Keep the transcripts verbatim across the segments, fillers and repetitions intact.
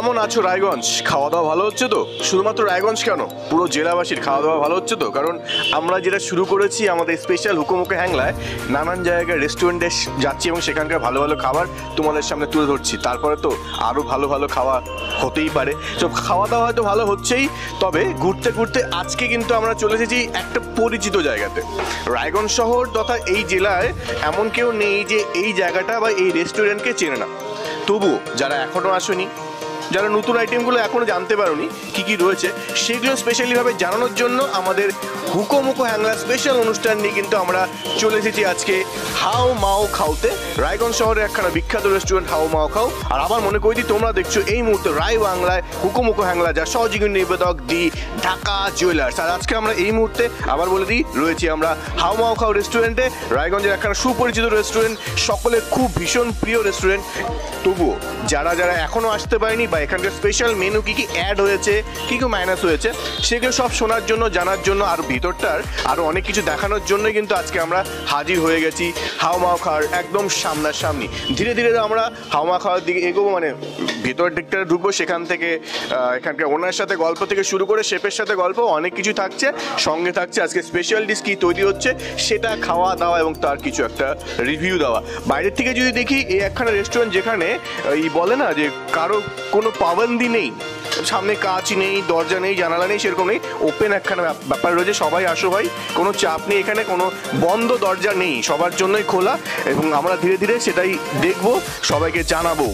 কেমন আছো রায়গঞ্জ? খাওয়া দাওয়া ভালো হচ্ছে তো? শুধুমাত্র রায়গঞ্জ কেন, পুরো জেলাবাসীর খাওয়া দাওয়া ভালো হচ্ছে তো? কারণ আমরা যেটা শুরু করেছি আমাদের স্পেশাল হুকোমুখো হ্যাংলায় নানান জায়গায় রেস্টুরেন্টে যাচ্ছি এবং সেখানকার ভালো ভালো খাবার তোমাদের সামনে তুলে ধরছি। তারপরে তো আরও ভালো ভালো খাওয়া হতেই পারে। সব খাওয়া দাওয়া হয়তো ভালো হচ্ছেই, তবে ঘুরতে ঘুরতে আজকে কিন্তু আমরা চলে এসেছি একটা পরিচিত জায়গাতে। রায়গঞ্জ শহর তথা এই জেলায় এমন কেউ নেই যে এই জায়গাটা বা এই রেস্টুরেন্টকে চেনে না। তবুও যারা এখনও আসেনি, যারা নতুন আইটেমগুলো এখনও জানতে পারোনি কী কী রয়েছে, সেগুলো স্পেশালিভাবে জানানোর জন্য আমাদের হুকোমুখো হ্যাংলা স্পেশাল অনুষ্ঠান নিয়ে কিন্তু আমরা চলে এসেছি আজকে হাও মাও খাওতে। রায়গঞ্জ শহরের একখানা বিখ্যাত রেস্টুরেন্ট হাও মাও খাও। আর আবার মনে করি দিই, তোমরা দেখছো এই মুহূর্তে রায় বাংলায় হুকোমুখো হ্যাংলা, যা সহযোগী নিবেদক দি ঢাকা জুয়েলার্স। আর আজকে আমরা এই মুহূর্তে আবার বলে দিই, রয়েছি আমরা হাও মাও খাও রেস্টুরেন্টে, রায়গঞ্জের একখানা সুপরিচিত রেস্টুরেন্ট, সকলের খুব ভীষণ প্রিয় রেস্টুরেন্ট। তবুও যারা যারা এখনও আসতে পারেনি বা এখানকার স্পেশাল মেনু কী কী অ্যাড হয়েছে, কী কী মাইনাস হয়েছে, সেগুলো সব শোনার জন্য, জানার জন্য, আর ভিতরটার আরও অনেক কিছু দেখানোর জন্য কিন্তু আজকে আমরা হাজির হয়ে গেছি হাও মাও খাওয়ার একদম সামনাসামনি। ধীরে ধীরে আমরা হাও মাও খাওয়ার দিকে এগোবো, মানে ভেতরের দিকটা ঢুকবো। সেখান থেকে এখানকার ওনার সাথে গল্প থেকে শুরু করে শেফের সাথে গল্প, অনেক কিছু থাকছে। সঙ্গে থাকছে আজকে স্পেশাল ডিশ কী তৈরি হচ্ছে সেটা খাওয়া দাওয়া এবং তার কিছু একটা রিভিউ দেওয়া। বাইরের থেকে যদি দেখি, এই একখানা রেস্টুরেন্ট যেখানে এই বলে না যে কারো কোনো পাবন্দি নেই, সামনে কাঁচ নেই, দরজা নেই, জানালা নেই, সেরকম নেই, ওপেন একখানা ব্যাপার রয়েছে। সবাই আসো ভাই, কোনো চাপ নেই, এখানে কোনো বন্ধ দরজা নেই, সবার জন্যই খোলা। এবং আমরা ধীরে ধীরে সেটাই দেখবো, সবাইকে জানাবো।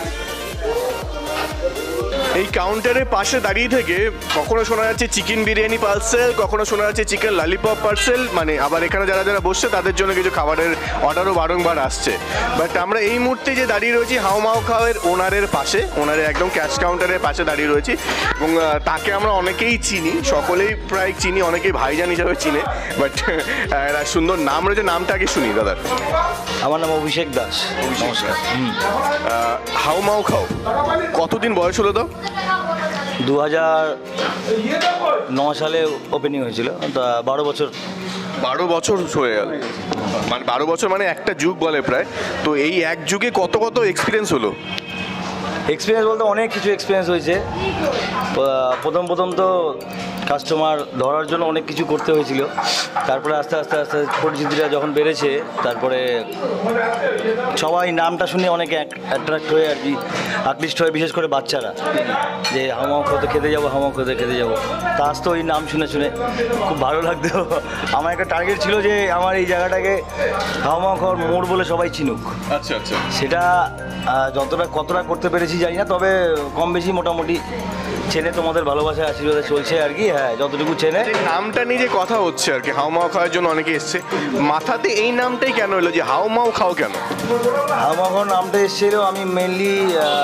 এই কাউন্টারের পাশে দাঁড়িয়ে থেকে কখনো শোনা যাচ্ছে চিকেন বিরিয়ানি পার্সেল, কখনো শোনা যাচ্ছে চিকেন ললিপপ পার্সেল, মানে আবার এখানে যারা যারা বসছে তাদের জন্য কিছু খাবারের অর্ডারও বারংবার আসছে। বাট আমরা এই মুহূর্তে যে দাঁড়িয়ে রয়েছি হাও মাও খাওয়ের ওনারের পাশে, ওনারের একদম ক্যাশ কাউন্টারের পাশে দাঁড়িয়ে রয়েছি এবং তাকে আমরা অনেকেই চিনি, সকলেই প্রায় চিনি, অনেকেই ভাইজান হিসাবে চিনে। বাট একটা সুন্দর নাম রয়েছে, নামটা আগে শুনি দাদার। আমার নাম অভিষেক দাস। নমস্কার। হাও মাও খাও কতদিন বয়স হলো তো? দু হাজার ন সালে ওপেনিং হয়েছিল, তা বারো বছর বারো বছর হয়ে গেল, মানে বারো বছর মানে একটা যুগ বলে প্রায়। তো এই এক যুগে কত কত এক্সপিরিয়েন্স হলো? এক্সপিরিয়েন্স বলতে অনেক কিছু এক্সপিরিয়েন্স হয়েছে। প্রথম প্রথম তো কাস্টমার ধরার জন্য অনেক কিছু করতে হয়েছিল, তারপরে আস্তে আস্তে আস্তে পরিচিতিটা যখন বেড়েছে, তারপরে সবাই নামটা শুনে অনেকে অ্যাট্রাক্ট হয়ে আর কি আকৃষ্ট হয়ে, বিশেষ করে বাচ্চারা, যে হাও মাও খাওতে খেতে যাবো, হাও মাও খাওতে খেতে যাবো। তা আসতো এই নাম শুনে শুনে খুব ভালো লাগতো। আমার একটা টার্গেট ছিল যে আমার এই জায়গাটাকে হাও মাও খাওয়ার মোড় বলে সবাই চিনুক। আচ্ছা আচ্ছা। সেটা যতটা কতটা করতে পেরেছি জানি না, তবে কম বেশি মোটামুটি চেনে, তোমাদের ভালোবাসা আশীর্বাদে চলছে আর কি। হ্যাঁ, যতটুকু চেনে। নামটা নিয়ে যে কথা হচ্ছে আর কি, হাও মাও খাওয়ার জন্য অনেকে এসছে, মাথাতে এই নামটাই কেন এলো যে হাও মাও খাও কেন? হাও মাও খাও নামটা এসেছিল, আমি মেনলি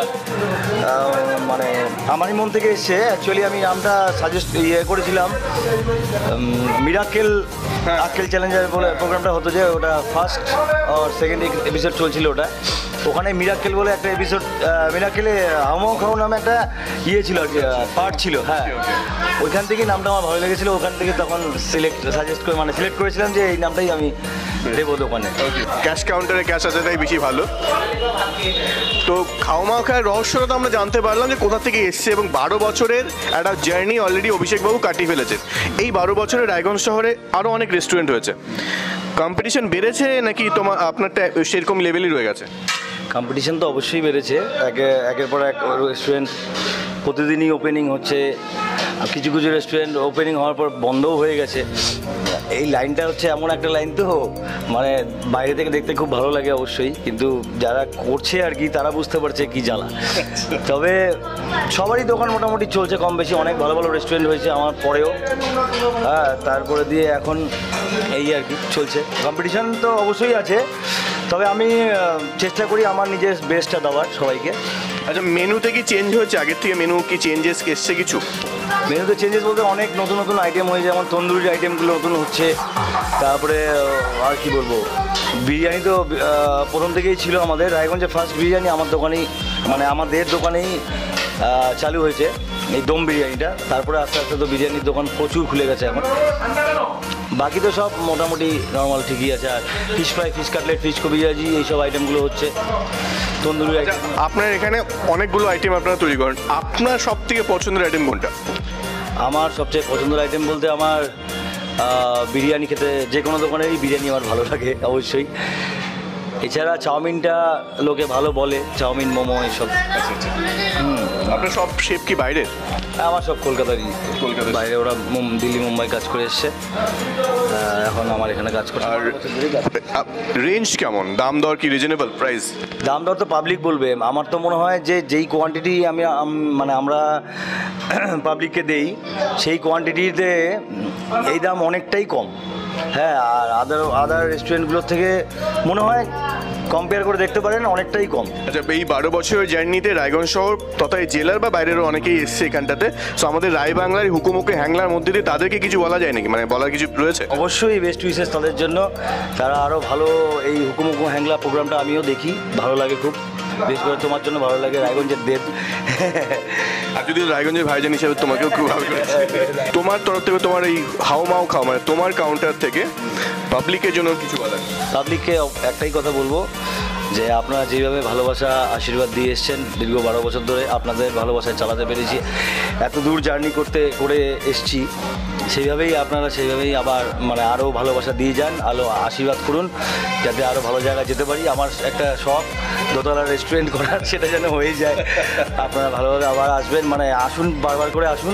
মানে আমারই মন থেকে এসছে। অ্যাকচুয়ালি আমি নামটা সাজেস্ট ইয়ে করেছিলাম, মিরাকেল আক্কেল চ্যালেঞ্জার বলে প্রোগ্রামটা হতো, যে ওটা ফার্স্ট আর সেকেন্ড এপিসোড চলছিল ওটা। ওখানে মিরাকেল বলে একটা এপিসোড, মিরাকেলে হাও মাও খাও নামে একটা ইয়ে ছিল আর কি, পার্ট ছিল। হ্যাঁ, ওইখান থেকে নামটা আমার ভালো লেগেছিলো। ওখান থেকে তখন সিলেক্ট সাজেস্ট করে মানে সিলেক্ট করেছিলাম যে এই নামটাই আমি দেবো দোকানে। ক্যাশ কাউন্টারে ক্যাশ আসাটাই বেশি ভালো। তো হাও মাও খাওয়ার রহস্যটা তো আমরা জানতে পারলাম যে কোথা থেকে এসছে, এবং বারো বছরের একটা জার্নি অলরেডি অভিষেকবাবু কাটিয়ে ফেলেছেন। এই বারো বছরে রায়গঞ্জ শহরে আরও অনেক রেস্টুরেন্ট হয়েছে, কম্পিটিশন বেড়েছে নাকি তোমার আপনারটা সেরকম লেভেলই রয়ে গেছে? কম্পিটিশন তো অবশ্যই বেড়েছে, একে একের পর এক রেস্টুরেন্ট প্রতিদিনই ওপেনিং হচ্ছে। কিছু কিছু রেস্টুরেন্ট ওপেনিং হওয়ার পর বন্ধও হয়ে গেছে। এই লাইনটা হচ্ছে এমন একটা লাইন, তো মানে বাইরে থেকে দেখতে খুব ভালো লাগে অবশ্যই, কিন্তু যারা করছে আর কি তারা বুঝতে পারছে কি জ্বালা। তবে সবারই দোকান মোটামুটি চলছে কম বেশি, অনেক ভালো ভালো রেস্টুরেন্ট হয়েছে আমার পরেও। হ্যাঁ, তারপরে দিয়ে এখন এই আর কি চলছে। কম্পিটিশন তো অবশ্যই আছে, তবে আমি চেষ্টা করি আমার নিজের বেস্টটা দেওয়ার সবাইকে। আচ্ছা, মেনুতে কি চেঞ্জ হয়েছে আগের থেকে? মেনু কি চেঞ্জেস এসছে কিছু? মেনুতে চেঞ্জেস বলতে অনেক নতুন নতুন আইটেম হয়েছে, যেমন তন্দুরি আইটেমগুলো নতুন হচ্ছে। তারপরে আর কি বলবো, বিরিয়ানি তো প্রথম থেকেই ছিল আমাদের। রায়গঞ্জে ফার্স্ট বিরিয়ানি আমার দোকানেই, মানে আমাদের দোকানেই চালু হয়েছে এই দম বিরিয়ানিটা। তারপরে আস্তে আস্তে তো বিরিয়ানির দোকান প্রচুর খুলে গেছে এখন। বাকি তো সব মোটামুটি নর্মাল ঠিকই আছে। আর fish fry, fish cutlet, fish kabiraji এইসব আইটেমগুলো হচ্ছে তন্দুরি আইটেম। আপনার এখানে অনেকগুলো আইটেম আপনারা তৈরি করেন, আপনার সব থেকে পছন্দের আইটেম কোনটা? আমার সবচেয়ে পছন্দের আইটেম বলতে আমার আহ, বিরিয়ানি খেতে, যে কোনো দোকানেরই বিরিয়ানি আমার ভালো লাগে অবশ্যই। এছাড়া চাউমিনটা লোকে ভালো বলে, চাউমিন, মোমো এইসব। আপনার সব শেপ কি বাইরের? আমার সব কলকাতারই। কলকাতার। বাইরে ওরা মুম- দিল্লি, মুম্বাই কাজ করে এসছে, আহ, এখন আমার এখানে কাজ করছে। আর রেঞ্জ কেমন, দাম দর কি রিজনেবল প্রাইস? দাম দর তো পাবলিক বলবে। আমার তো মনে হয় যে যেই কোয়ান্টিটি আমি আম- মানে আমরা পাবলিককে দেই, সেই কোয়ান্টিটিতে এই দাম অনেকটাই কম। হ্যাঁ, আর আদার আদার রেস্টুরেন্টগুলোর থেকে মনে হয় কম্পেয়ার করে দেখতে পারেন, অনেকটাই কম। আচ্ছা, এই বারো বছরের জার্নিতে রায়গঞ্জ শহর তথা এই জেলার বা বাইরেরও অনেকেই এসছে এখানটাতে, সো আমাদের রায় বাংলার হুকুমুকে হ্যাংলার মধ্যে দিয়ে তাদেরকে কিছু বলা যায় নাকি, মানে বলার কিছু রয়েছে? অবশ্যই বেস্ট উইসেস তাদের জন্য। তারা আরও ভালো এই হুকুম হুকুম হ্যাংলা প্রোগ্রামটা আমিও দেখি, ভালো লাগে খুব। বেশ করে তোমার জন্য ভালো লাগে, রায়গঞ্জের দেব। আর যদি রায়গঞ্জের ভাইজান হিসেবে তোমাকেও খুব ভালো লেগেছে। তোমার তরফ থেকে তোমার এই হাও মাও খাও, মানে তোমার কাউন্টার থেকে পাবলিকের জন্য কিছু বলার? পাবলিককে একটাই কথা বলবো যে আপনারা যেভাবে ভালোবাসা আশীর্বাদ দিয়ে এসছেন দীর্ঘ বারো বছর ধরে, আপনাদের ভালোবাসায় চালাতে পেরেছি, এত দূর জার্নি করতে করে এসছি, সেইভাবেই আপনারা সেইভাবেই আবার মানে আরও ভালোবাসা দিয়ে যান, আরও আশীর্বাদ করুন যাতে আরও ভালো জায়গায় যেতে পারি। আমার একটা শখ দোতলা রেস্টুরেন্ট করার, সেটা যেন হয়ে যায়। আপনারা ভালোভাবে আবার আসবেন, মানে আসুন, বারবার করে আসুন,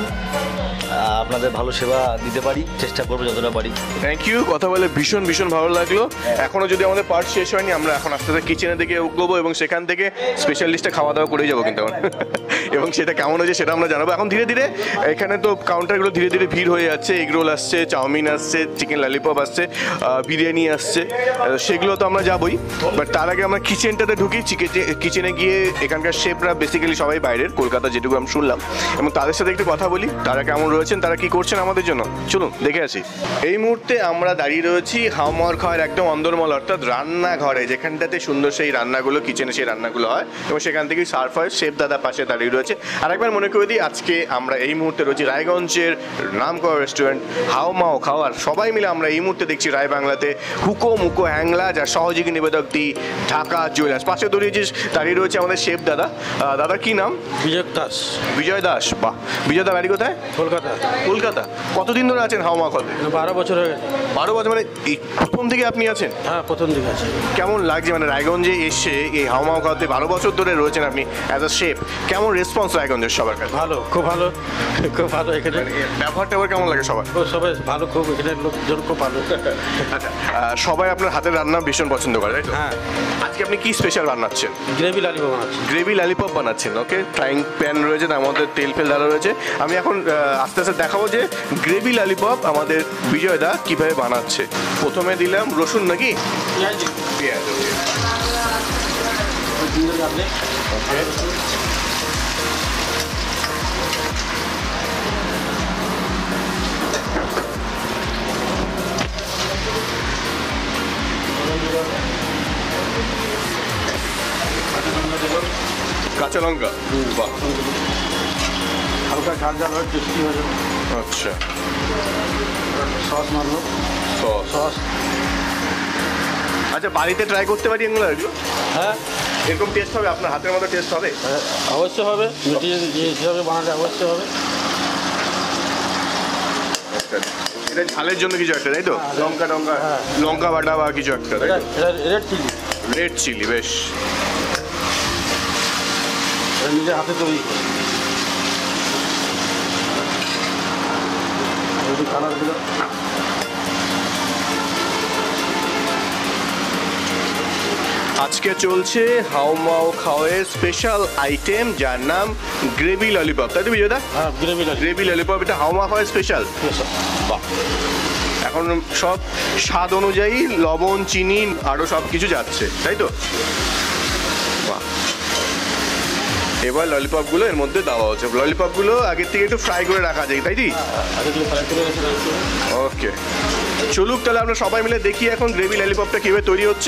আপনাদের ভালো সেবা দিতে পারি, চেষ্টা করবো যতটা পারি। থ্যাংক ইউ, কথা বলে ভীষণ ভীষণ ভালো লাগলো। এখনো যদি আমাদের পার্ট শেষ হয়নি, আমরা এখন আস্তে আস্তে কিচেনের দিকে উঠবো এবং সেখান থেকে স্পেশালিস্টে খাওয়া দাওয়া করে যাবো কিন্তু এখন। এবং সেটা কেমন হয়েছে সেটা আমরা জানাবো। এখন ধীরে ধীরে এখানে তো কাউন্টারগুলো ধীরে ধীরে ভিড় হয়ে যাচ্ছে, এগ রোল আসছে, চাউমিন আসছে, চিকেন ললিপপ আসছে, বিরিয়ানি আসছে, সেগুলো তো আমরা যাবোই। বাট তার আগে আমরা কিচেনটাতে ঢুকি। কিচেনে গিয়ে এখানকার শেফরা বেসিক্যালি সবাই বাইরের, কলকাতা যেটুকু আমি শুনলাম, এবং তাদের সাথে একটু কথা বলি, তারা কেমন রয়েছেন, তারা কি করছেন আমাদের জন্য। চলুন দেখে আসি। এই মুহূর্তে আমরা দাঁড়িয়ে রয়েছি হাওমাওয়ার খাওয়ার একদম অন্দরমল, অর্থাৎ রান্নাঘরে, যেখানটাতে সুন্দর সেই রান্নাগুলো, কিচেনে সেই রান্নাগুলো হয় এবং সেখান থেকেই সার্ভ হয়। শেফ দাদা পাশে দাঁড়িয়ে রয়েছে। আর একবার মনে করে দিই, আজকে আমরা এই মুহূর্তে রয়েছি রায়গঞ্জের নাম করা রেস্টুরেন্ট হাওমাও খাওয়ার। সবাই মিলে আমরা এই মুহূর্তে দেখছি রায় বাংলাতে হুকো মুকো হ্যাংলা, যার সহযোগী নিবেদক দি ঢাকা জুয়েলার্স। পাশে দাঁড়িয়ে দাঁড়িয়ে রয়েছে আমাদের শেফ দাদা। দাদা কি নাম? বিজয় দাস। বিজয় দাস। বাহ, বিজয় দা বাড়ি কোথায়? কলকাতা। কলকাতা। কতদিন ধরে আছেন হাওমা খাওয়াতে? বারো বছর হয়ে গেছে। বারো বছর, মানে এই প্রথম থেকে আপনি আছেন? হ্যাঁ, প্রথম দিকে আছে। কেমন লাগছে, মানে রায়গঞ্জে এসে এই হাওমা খাওয়াতে বারো বছর ধরে রয়েছেন আপনি অ্যাজ আ শেফ, কেমন রেসপন্স রায়গঞ্জের সবার কাছে? ভালো, খুব ভালো, খুব ভালো। এখানে ব্যবহারটা আবার কেমন লাগে সবার? খুব সবাই ভালো, খুব এখানের লোকজন খুব ভালো। আচ্ছা, আহ, সবাই আপনার হাতের রান্না ভীষণ পছন্দ করে, তাই তো? হ্যাঁ। আজকে আপনি কি স্পেশাল বানাচ্ছেন? গ্রেভি লালিপপ বানাচ্ছি। গ্রেভি লালিপপ বানাচ্ছেন, ওকে। ফ্রাইং প্যান রয়েছে, তার মধ্যে তেল ফেল ডালা রয়েছে। আমি এখন আহ, আস্তে আস্তে দেখাবো যে গ্রেভি লালিপপ আমাদের বিজয় দা কীভাবে বানাচ্ছে। প্রথমে দিলাম রসুন নাকি পেঁয়াজ, কাঁচা লঙ্কা। বাহ, হালকা ঝাল ঝাল হয়, টেস্টি হয়ে যাবে। আচ্ছা, সস মারলো, সস। সস। আচ্ছা, বাড়িতে ট্রাই করতে পারি এগুলো? এগুলো হ্যাঁ, এরকম টেস্ট হবে? আপনার হাতের মতো টেস্ট হবে? হ্যাঁ, অবশ্যই হবে। মিটিয়ে যে হিসাবে বানালে অবশ্যই হবে। এটা ঝালের জন্য কিছু একটা, তাই তো? হ্যাঁ, লঙ্কা টঙ্কা, হ্যাঁ। লঙ্কা বাটা বা কিছু একটা, তাই এটা তো? এটা রেড চিলি, রেড চিলি, বেশ। এটা নিজের হাতে তৈরি করে। একটু কালার দিল। আজকে চলছে হাওমাও খাওয়ের স্পেশাল আইটেম, যার নাম গ্রেভি ললিপপ, তাই তো বিজয়দা? হ্যাঁ, গ্রেভি লালিপপ। গ্রেভি ললিপপ, এটা হাওমা খাওয়ার স্পেশাল। বাহ, এখন সব স্বাদ অনুযায়ী লবণ, চিনি আরও সব কিছু যাচ্ছে, তাই তো? বাহ, এবার ললিপপগুলো এর মধ্যে দেওয়া হচ্ছে। ললিপপগুলো আগের থেকে একটু ফ্রাই করে রাখা যায়, তাই কি? আগে থেকে ফ্রাই করে রেখে দিয়েছি। ওকে, চলুক তাহলে আমরা সবাই মিলে দেখি এখন গ্রেভি ললিপপটা কীভাবে তৈরি হচ্ছে।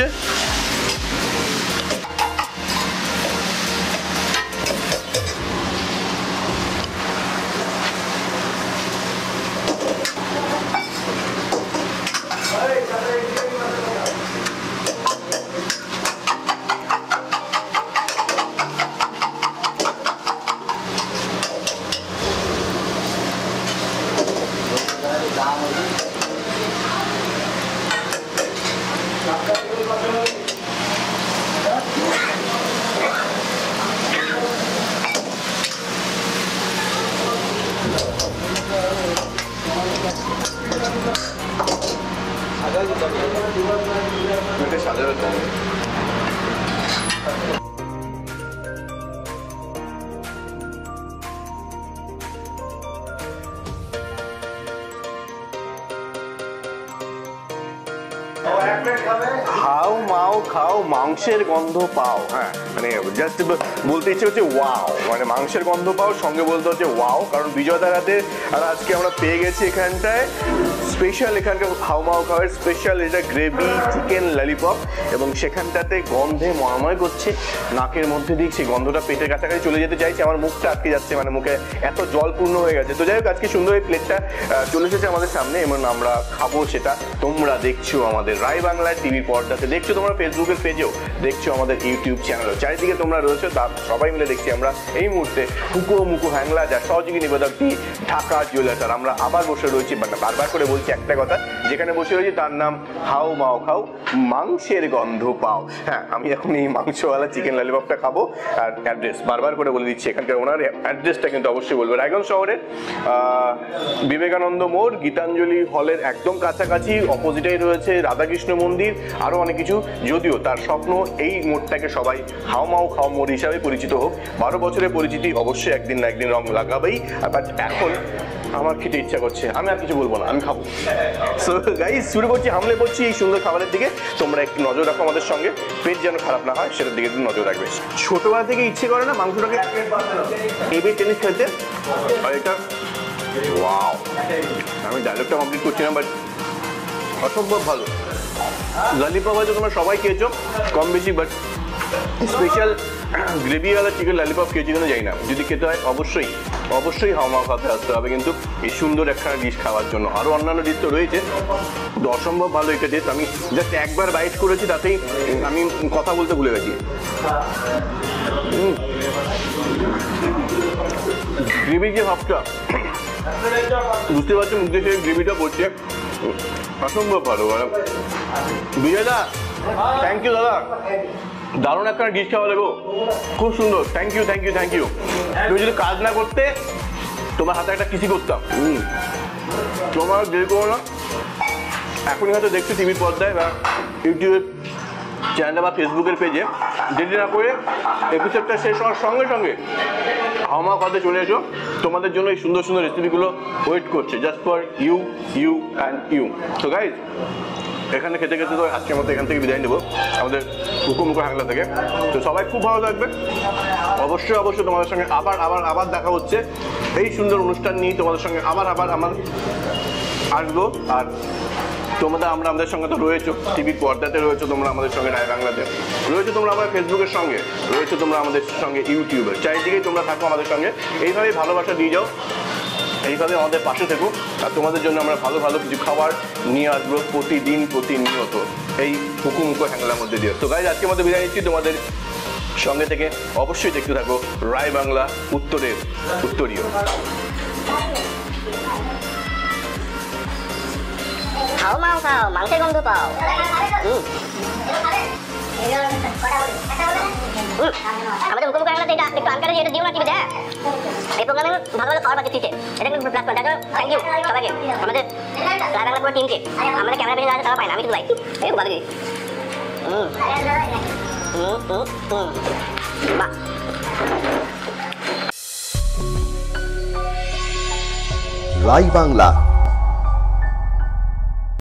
ওয়েলকাম। হাও মাও খাও মাংসের গন্ধ পাও, হ্যাঁ মানে জাস্ট বলতে ইচ্ছে হচ্ছে ওয়াও, মানে মাংসের গন্ধ পাও, সঙ্গে বলতে হচ্ছে ওয়াও, কারণ বিজয়দার হাতে আর আজকে আমরা পেয়ে গেছি এখানটায় স্পেশাল, এখানকার হাও মাও খাওয়ার স্পেশাল এটা গ্রেভি চিকেন ললিপপ, এবং সেখানটাতে গন্ধে ময়ময় করছে নাকের মধ্যে দিয়ে, সেই গন্ধটা পেটের কাছাকাছি চলে যেতে চাইছে, আমার মুখটা আটকে যাচ্ছে, মানে মুখে এত জল পূর্ণ হয়ে গেছে। তো যাই হোক, আজকে সুন্দর এই প্লেটটা চলে এসেছে আমাদের সামনে এবং আমরা খাবো সেটা। তোমরা দেখছো আমাদের রায় বাংলায় টিভির পর্দাতে, দেখছো তোমরা ফেসবুকের পেজেও, দেখছো আমাদের ইউটিউব চ্যানেলও, চারিদিকে তোমরা রয়েছো, তা সবাই মিলে দেখছি আমরা এই মুহূর্তে হুকো মুকো হ্যাংলা, যার সহযোগী নিবেদকটি ঢাকা জুয়েলার্স। আর আমরা আবার বসে রয়েছি, মানে বারবার করে বলছি একটা কথা, যেখানে বসে রয়েছি তার নাম হাও মাও খাও মাংসের গন্ধ পাও। হ্যাঁ, আমি এখন এই মাংসওয়ালা চিকেন ললিপপটা খাবো। আর অ্যাড্রেস বারবার করে বলে দিচ্ছি, এখানকার ওনার অ্যাড্রেসটা কিন্তু অবশ্যই বলবো। রায়গঞ্জ শহরের বিবেকানন্দ মোড় গীতাঞ্জলি হলের একদম কাছাকাছি, অপোজিটেই রয়েছে রাধাকৃষ্ণ মন্দির, আরও অনেক কিছু। যদিও তার স্বপ্ন এই মোড়টাকে সবাই হাও মাও খাও মোড় হিসাবে পরিচিত হোক। বারো বছরের পরিচিতি অবশ্যই একদিন না একদিন রং লাগাবেই। বাট এখন আমার খেতে ইচ্ছা করছে, আমি আর কিছু বলবো না, আমি খাবো। সো গাইস, শুরু করছি, হামলে পড়ছি এই সুন্দর খাবারের দিকে। তোমরা একটু নজর রাখো আমাদের সঙ্গে, পেট যেন খারাপ না হয় সেটার দিকে একটু নজর রাখবে। ছোটবেলা থেকে ইচ্ছে করে না মাংসটাকে টেবিল টেনিস খেলতে, আর এটা ওয়াও, আমি ডায়লগটা কমপ্লিট করছিলাম, বাট অসম্ভব ভালো। ললিপপ হয়তো তোমরা সবাই খেয়েছো কম বেশি, বাট স্পেশাল গ্রেভিওয়ালা চিকেন ললিপপ খেয়েছি কিনা জানি না। যদি খেতে হয় অবশ্যই অবশ্যই হাও মাও খাতে আসতে হবে কিন্তু এই সুন্দর একখানা ডিশ খাওয়ার জন্য। আরও অন্যান্য ডিশ তো রয়েছে, কিন্তু অসম্ভব ভালো এটা টেস্ট। আমি জাস্ট একবার বাইট করেছি, তাতেই আমি কথা বলতে ভুলে গেছি। গ্রেভির যে ভাবটা বুঝতে পারছো, মুখ দিয়ে সেই গ্রেভিটা পড়ছে, অসম্ভব ভালো। মানে বিজয়দা, থ্যাংক ইউ দাদা, দারুণ একটা ডিশ খাওয়া গো, খুব সুন্দর, thank you thank you thank you. তুমি যদি কাজ না করতে তোমার হাতে একটা কিসি করতাম। হুম, তোমার দেরি করো না, এখনই হয়তো দেখছো টিভির পর্দায় বা ইউটিউবের চ্যানেলে বা ফেসবুকের পেজে, দেরি না করে এপিসোডটা শেষ হওয়ার সঙ্গে সঙ্গে হাও মাও খাতে চলে এসো। তোমাদের জন্য এই সুন্দর সুন্দর রেসিপিগুলো ওয়েট করছে, just for you you and you. তো গাইজ, এখানে খেতে খেতে তো আজকের মতো এখান থেকে বিদায় নেবো আমাদের হুকো মুকো হ্যাংলা থেকে। তো সবাই খুব ভালো থাকবে, অবশ্যই অবশ্যই তোমাদের সঙ্গে আবার আবার আবার দেখা হচ্ছে এই সুন্দর অনুষ্ঠান নিয়ে। তোমাদের সঙ্গে আবার আবার আমার আসবো। আর তোমরা আমরা আমাদের সঙ্গে তো রয়েছো, টিভির পর্দাতে রয়েছো তোমরা আমাদের সঙ্গে, রায় বাংলাতে রয়েছো তোমরা, আমাদের ফেসবুকের সঙ্গে রয়েছো তোমরা, আমাদের সঙ্গে ইউটিউবের, চারিদিকেই তোমরা থাকো আমাদের সঙ্গে। এইভাবেই ভালোবাসা দিয়ে যাও, এইভাবে আমাদের পাশে থেকো। আর তোমাদের জন্য আমরা ভালো ভালো কিছু খাবার নিয়ে আসবো প্রতিদিন প্রতিনিয়ত এই হুকো মুকো হ্যাংলার মধ্যে দিয়ে। তো গাইজ, আজকের মধ্যে বিদায় নিচ্ছি, তোমাদের সঙ্গে থেকে অবশ্যই দেখতে থাকো রায় বাংলা উত্তরের উত্তরীয়। হাও মাও খাও মাংসের গন্ধ পাও। আমাদের হুকুম করে এটা একটু আনকারে এটা দিও না টিভিতে। হ্যাঁ, এই প্রোগ্রামে ভালো ভালো খাবার পাচ্ছি, এটা কিন্তু প্লাস পয়েন্ট। থ্যাংক ইউ সবাইকে, আমাদের রায় বাংলা পুরো টিমকে। আমাদের ক্যামেরা পেছনে আছে তারা পায় না, আমি তো ভাই এই ভালো দিই। হুম হুম হুম হুম বাহ। রায় বাংলা